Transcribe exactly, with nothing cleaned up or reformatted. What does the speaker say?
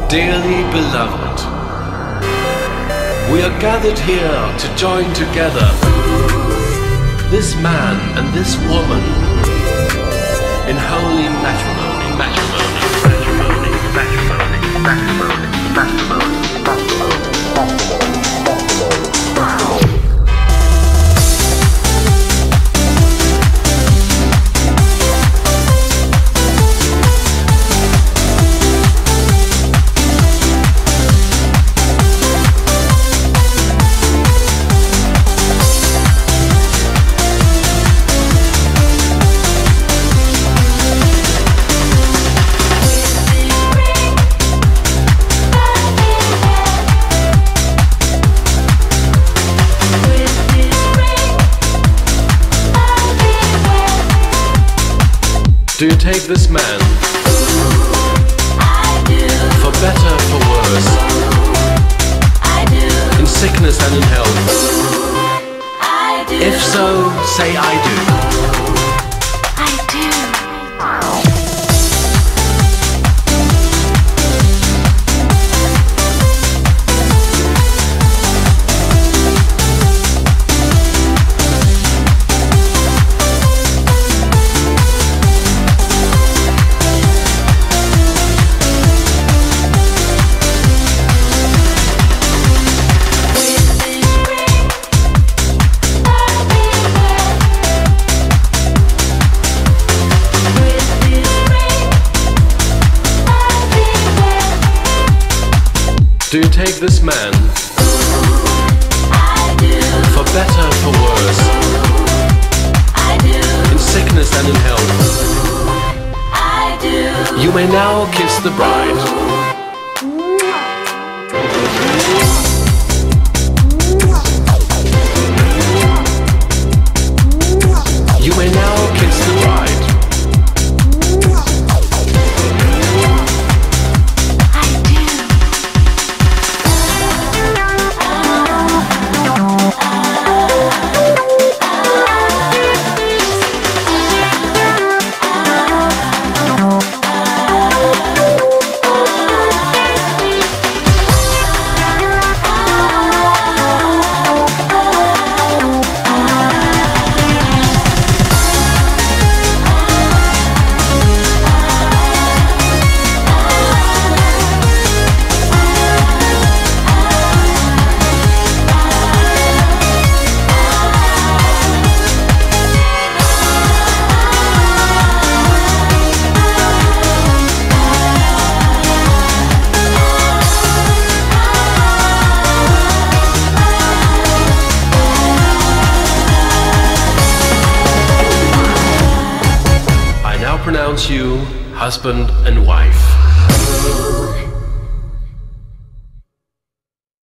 Dearly beloved, we are gathered here to join together this man and this woman in holy matrimony, matrimony, matrimony, matrimony, matrimony, matrimony, matrimony, matrimony, matrimony. Do you take this man? I do. For better, for worse? I do. In sickness and in health? I do. If so, say I do. I do. Do you take this man? I do. For better, for worse? I do. In sickness and in health? I do. You may now kiss the bride. You may now kiss the bride. Pronounce you husband and wife.